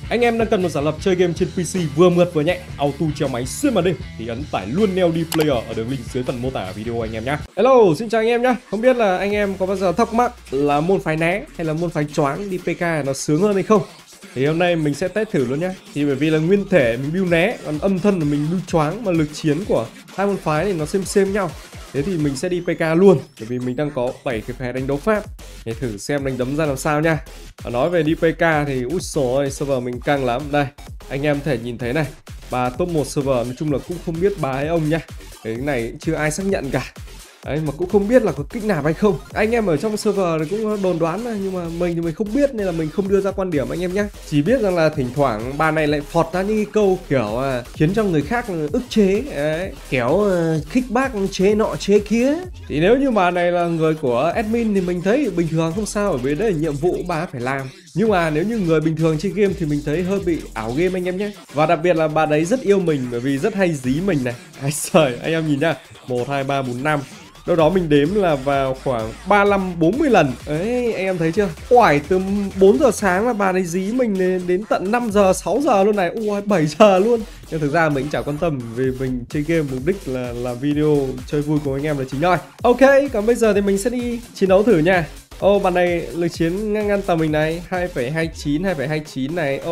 Anh em đang cần một giả lập chơi game trên PC vừa mượt vừa nhẹ, auto treo máy xuyên màn đêm thì ấn tải luôn Neo D Player ở đường link dưới phần mô tả video anh em nhé. Hello, xin chào anh em nhé. Không biết là anh em có bao giờ thắc mắc là môn phái né hay là môn phái choáng đi PK nó sướng hơn hay không? Thì hôm nay mình sẽ test thử luôn nhé. Thì bởi vì là nguyên thể mình build né, còn âm thân là mình build choáng, mà lực chiến của hai môn phái này nó xem nhau. Thế thì mình sẽ đi PK luôn, bởi vì mình đang có 7 cái phe đánh đấu pháp. Để thử xem đánh đấm ra làm sao nha. Nói về đi PK thì úi xồi ơi, server mình căng lắm. Đây, anh em thể nhìn thấy này, bà top 1 server nói chung là cũng không biết bà hay ông nha. Cái này chưa ai xác nhận cả. Đấy, mà cũng không biết là có kích nạp hay không. Anh em ở trong server thì cũng đồn đoán mà, nhưng mà mình thì mình không biết nên là mình không đưa ra quan điểm anh em nhé. Chỉ biết rằng là thỉnh thoảng bà này lại phọt ra những cái câu kiểu khiến cho người khác ức chế. Đấy, kéo khích bác chế nọ chế kia. Thì nếu như bà này là người của admin thì mình thấy bình thường không sao, bởi vì đấy là nhiệm vụ bà phải làm. Nhưng mà nếu như người bình thường chơi game thì mình thấy hơi bị ảo game anh em nhé. Và đặc biệt là bà đấy rất yêu mình, bởi vì rất hay dí mình này. Ai trời, anh em nhìn nhá, 1, 2, 3, 4, 5. Đâu đó mình đếm là vào khoảng 35-40 lần. Đấy, anh em thấy chưa? Oải từ 4 giờ sáng là bà ấy dí mình đến tận 5 giờ, 6 giờ luôn này. Ui, 7 giờ luôn. Nhưng thực ra mình cũng chả quan tâm, vì mình chơi game mục đích là làm video chơi vui của anh em là chính thôi. Ok, còn bây giờ thì mình sẽ đi chiến đấu thử nha. Bạn này lực chiến ngăn tầm mình này, 2,29, 2,29 này.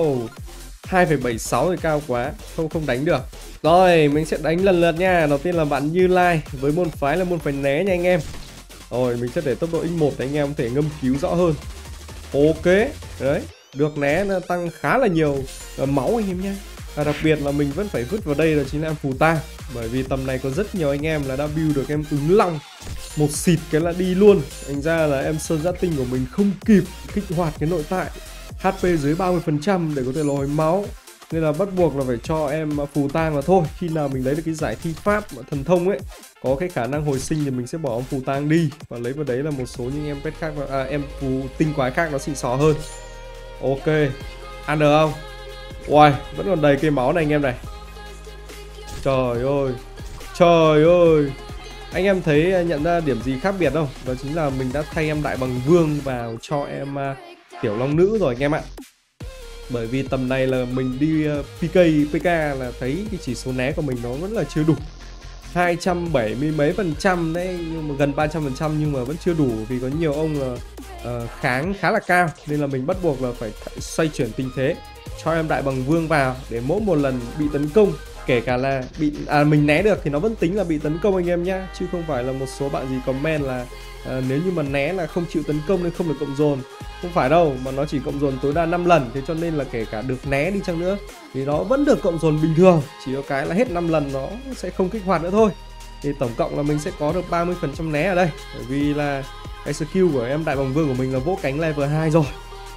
2,76 thì cao quá, không đánh được. Rồi, mình sẽ đánh lần lượt nha. Đầu tiên là bạn Như Lai với môn phái là môn phái né nha anh em. Rồi, mình sẽ để tốc độ x1 để anh em có thể ngâm cứu rõ hơn. Ok, đấy, được né nó tăng khá là nhiều máu anh em nha. Và đặc biệt là mình vẫn phải vứt vào đây là chính là em phù tang, bởi vì tầm này có rất nhiều anh em là đã build được em ứng long, một xịt cái là đi luôn. Thành ra là em sơn giã tinh của mình không kịp kích hoạt cái nội tại HP dưới 30% để có thể hồi máu, nên là bắt buộc là phải cho em phù tang là thôi. Khi nào mình lấy được cái giải thi pháp thần thông ấy, có cái khả năng hồi sinh thì mình sẽ bỏ ông phù tang đi và lấy vào đấy là một số những em pet khác, em phù tinh quái khác nó xịn sò hơn. Ok, ăn được không? Uầy, vẫn còn đầy cây máu này anh em này. Trời ơi, trời ơi, anh em thấy nhận ra điểm gì khác biệt không? Đó chính là mình đã thay em đại bằng vương vào cho em tiểu long nữ rồi anh em ạ. Bởi vì tầm này là mình đi PK là thấy cái chỉ số né của mình nó vẫn là chưa đủ, 270 mấy % đấy, nhưng mà gần 300%, nhưng mà vẫn chưa đủ, vì có nhiều ông là kháng khá là cao, nên là mình bắt buộc là phải xoay chuyển tình thế, cho em đại bằng vương vào để mỗi một lần bị tấn công, kể cả là bị mình né được thì nó vẫn tính là bị tấn công anh em nhá, chứ không phải là một số bạn gì comment là nếu như mà né là không chịu tấn công nên không được cộng dồn. Không phải đâu, mà nó chỉ cộng dồn tối đa 5 lần, thế cho nên là kể cả được né đi chăng nữa thì nó vẫn được cộng dồn bình thường, chỉ có cái là hết 5 lần nó sẽ không kích hoạt nữa thôi. Thì tổng cộng là mình sẽ có được 30% né ở đây, bởi vì là cái skill của em đại bằng vương của mình là vỗ cánh level 2 rồi.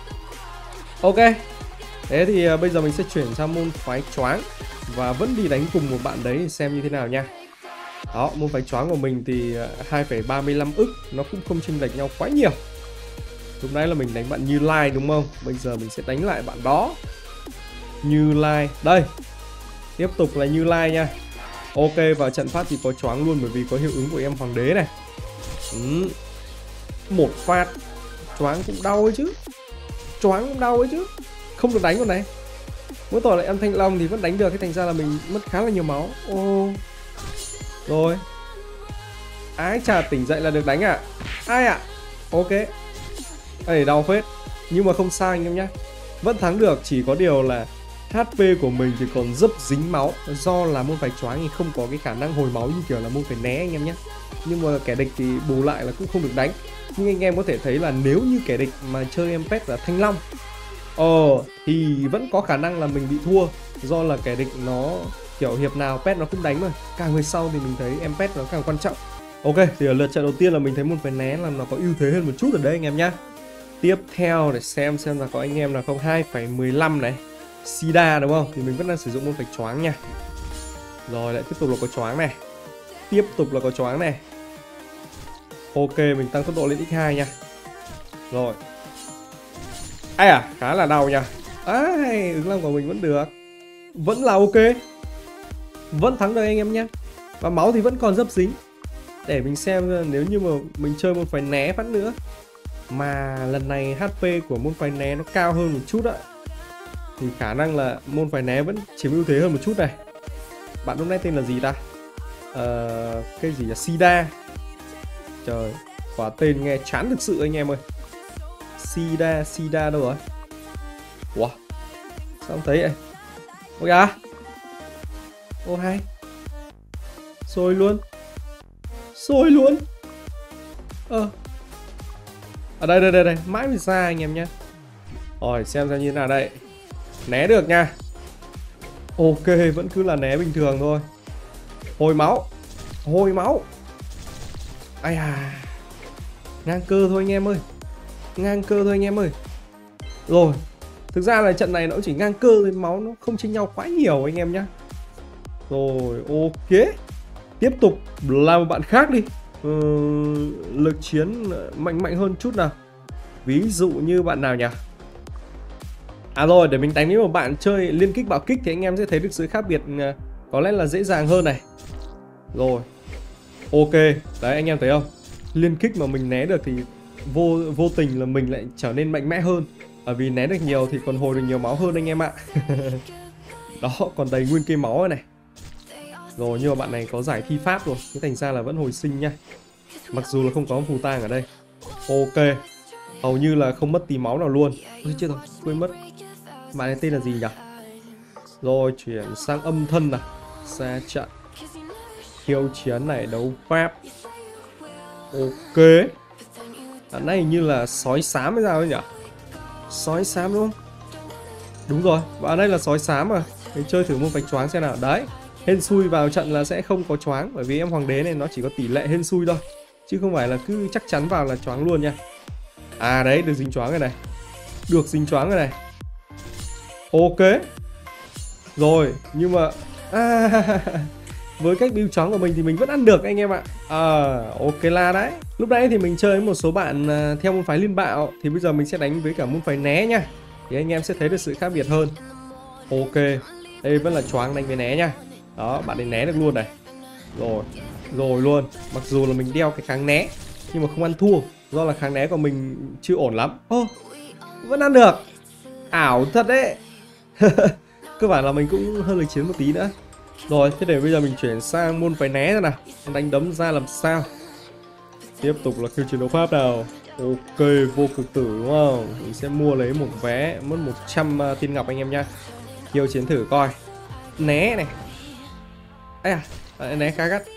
Ok, thế thì bây giờ mình sẽ chuyển sang môn phái choáng và vẫn đi đánh cùng một bạn đấy xem như thế nào nha. Đó, môn phái choáng của mình thì 2,35 ức, nó cũng không chênh lệch nhau quá nhiều. Lúc nãy là mình đánh bạn Như Lai đúng không? Bây giờ mình sẽ đánh lại bạn đó, Như Lai. Đây, tiếp tục là Như Lai nha. Ok, vào trận phát thì có choáng luôn, bởi vì có hiệu ứng của em hoàng đế này. Một phát choáng cũng đau ấy chứ, choáng cũng đau ấy chứ, không được đánh con này. Mỗi tội là em thanh long thì vẫn đánh được, cái thành ra là mình mất khá là nhiều máu. Rồi, ái chà, tỉnh dậy là được đánh à? Ai ạ? Ok, đây đau phết, nhưng mà không sao anh em nhé, vẫn thắng được. Chỉ có điều là HP của mình thì còn rất dính máu, do là môn phái choáng thì không có cái khả năng hồi máu như kiểu là môn phái né anh em nhé. Nhưng mà kẻ địch thì bù lại là cũng không được đánh. Nhưng anh em có thể thấy là nếu như kẻ địch mà chơi em pet là thanh long thì vẫn có khả năng là mình bị thua, do là kẻ địch nó kiểu hiệp nào pet nó cũng đánh mà. Càng về sau thì mình thấy em pet nó càng quan trọng. Ok, thì ở lượt trận đầu tiên là mình thấy môn phái né là nó có ưu thế hơn một chút ở đây anh em nhé. Tiếp theo để xem là có anh em nào không. 2,15 này, Sida đúng không? Thì mình vẫn đang sử dụng môn phái choáng nha. Rồi lại tiếp tục là có choáng này, tiếp tục là có choáng này. Ok, mình tăng tốc độ lên x2 nha. Rồi, ai à, khá là đau nha. Ứng long của mình vẫn được, vẫn là ok, vẫn thắng được anh em nhé. Và máu thì vẫn còn dấp dính. Để mình xem nếu như mà mình chơi môn phái né phát nữa, mà lần này HP của môn phái né nó cao hơn một chút ạ, thì khả năng là môn phái né vẫn chiếm ưu thế hơn một chút này. Bạn lúc nãy tên là gì ta? Cái gì là Sida. Trời, quả tên nghe chán thực sự anh em ơi. Sida đâu rồi? Ủa, sao không thấy vậy? Ôi à, ô hay, xôi luôn. Ở đây, mãi mới ra anh em nhé. Rồi xem ra như thế nào đây. Né được nha. Ok, vẫn cứ là né bình thường thôi. Hồi máu. Ai à, ngang cơ thôi anh em ơi. Rồi, thực ra là trận này nó chỉ ngang cơ thôi, máu nó không chênh nhau quá nhiều anh em nhá. Rồi, ok. Tiếp tục là một bạn khác đi. Lực chiến mạnh hơn chút nào. Ví dụ như bạn nào nhỉ? À rồi, để mình đánh với một bạn chơi liên kích bạo kích thì anh em sẽ thấy được sự khác biệt, có lẽ là dễ dàng hơn này. Rồi, ok. Đấy anh em thấy không? Liên kích mà mình né được thì vô tình là mình lại trở nên mạnh mẽ hơn. Bởi vì né được nhiều thì còn hồi được nhiều máu hơn anh em ạ. Đó, còn đầy nguyên cây máu này. Rồi, nhưng mà bạn này có giải thi pháp rồi, thế thành ra là vẫn hồi sinh nha. Mặc dù là không có phù tang ở đây. Ok, hầu như là không mất tí máu nào luôn. Ôi chết rồi, quên mất. Bạn này tên là gì nhỉ? Rồi, chuyển sang âm thân nào. Xa trận. Khiêu chiến này, đấu pháp. Ok. Bạn này hình như là sói xám hay sao ấy nhỉ? Sói xám đúng không? Đúng rồi, bạn đây là sói xám mà. Mình chơi thử môn phách choáng xem nào. Đấy, hên xui vào trận là sẽ không có choáng. Bởi vì em hoàng đế này nó chỉ có tỷ lệ hên xui thôi, chứ không phải là cứ chắc chắn vào là choáng luôn nha. À đấy, được dính choáng rồi này. Được dính choáng rồi này. Ok. Rồi, nhưng mà với cách build choáng của mình thì mình vẫn ăn được anh em ạ. Ok là đấy. Lúc nãy thì mình chơi với một số bạn theo môn phái liên bạo, thì bây giờ mình sẽ đánh với cả môn phái né nha. Thì anh em sẽ thấy được sự khác biệt hơn. Ok, đây vẫn là choáng đánh với né nha. Đó, bạn ấy né được luôn này. Rồi luôn. Mặc dù là mình đeo cái kháng né nhưng mà không ăn thua, do là kháng né của mình chưa ổn lắm. Vẫn ăn được. Ảo thật đấy. Cơ bản là mình cũng hơi lực chiến một tí nữa. Rồi, thế để bây giờ mình chuyển sang môn phái né ra nào. Đánh đấm ra làm sao. Tiếp tục là khiêu chiến đấu pháp nào. Ok, vô cực tử đúng không? Mình sẽ mua lấy một vé, mất 100 tiền ngọc anh em nha. Khiêu chiến thử coi. Né này. Ai à, né khá gắt.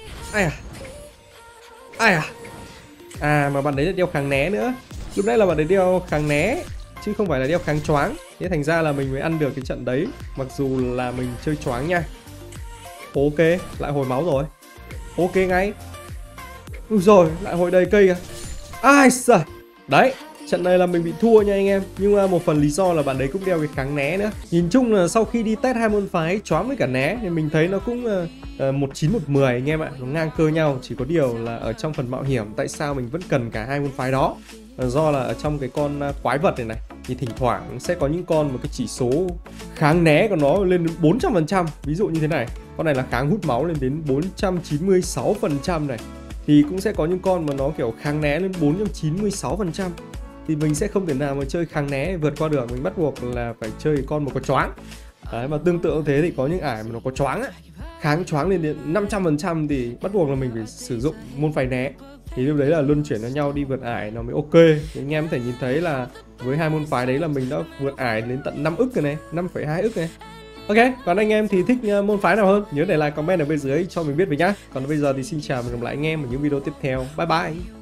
Ai à, mà bạn đấy là đeo kháng né nữa. Lúc nãy là bạn đấy đeo kháng né chứ không phải là đeo kháng choáng. Thế thành ra là mình mới ăn được cái trận đấy, mặc dù là mình chơi choáng nha. Ok, lại hồi máu rồi. Ok ngay. Ui rồi, lại hồi đầy cây kìa. Ai giời. Đấy, trận này là mình bị thua nha anh em. Nhưng mà một phần lý do là bạn đấy cũng đeo cái kháng né nữa. Nhìn chung là sau khi đi test hai môn phái choáng với cả né thì mình thấy nó cũng 19-1-10 anh em ạ. Nó ngang cơ nhau, chỉ có điều là ở trong phần mạo hiểm tại sao mình vẫn cần cả hai môn phái đó. Do là ở trong cái con quái vật này thì thỉnh thoảng sẽ có những con mà cái chỉ số kháng né của nó lên đến 400%. Ví dụ như thế này, con này là kháng hút máu lên đến 496% này. Thì cũng sẽ có những con mà nó kiểu kháng né lên 496%. Thì mình sẽ không thể nào mà chơi kháng né vượt qua được. Mình bắt buộc là phải chơi con mà có choáng. Đấy, mà tương tự thế thì có những ải mà nó có choáng á, kháng choáng lên đến 500% thì bắt buộc là mình phải sử dụng môn phái né. Thì lúc đấy là luân chuyển cho nhau đi vượt ải nó mới ok. Thì anh em có thể nhìn thấy là với hai môn phái đấy là mình đã vượt ải đến tận 5 ức rồi này, 5,2 ức này. Ok, còn anh em thì thích môn phái nào hơn? Nhớ để lại comment ở bên dưới cho mình biết với nhá. Còn bây giờ thì xin chào và hẹn gặp lại anh em ở những video tiếp theo. Bye bye.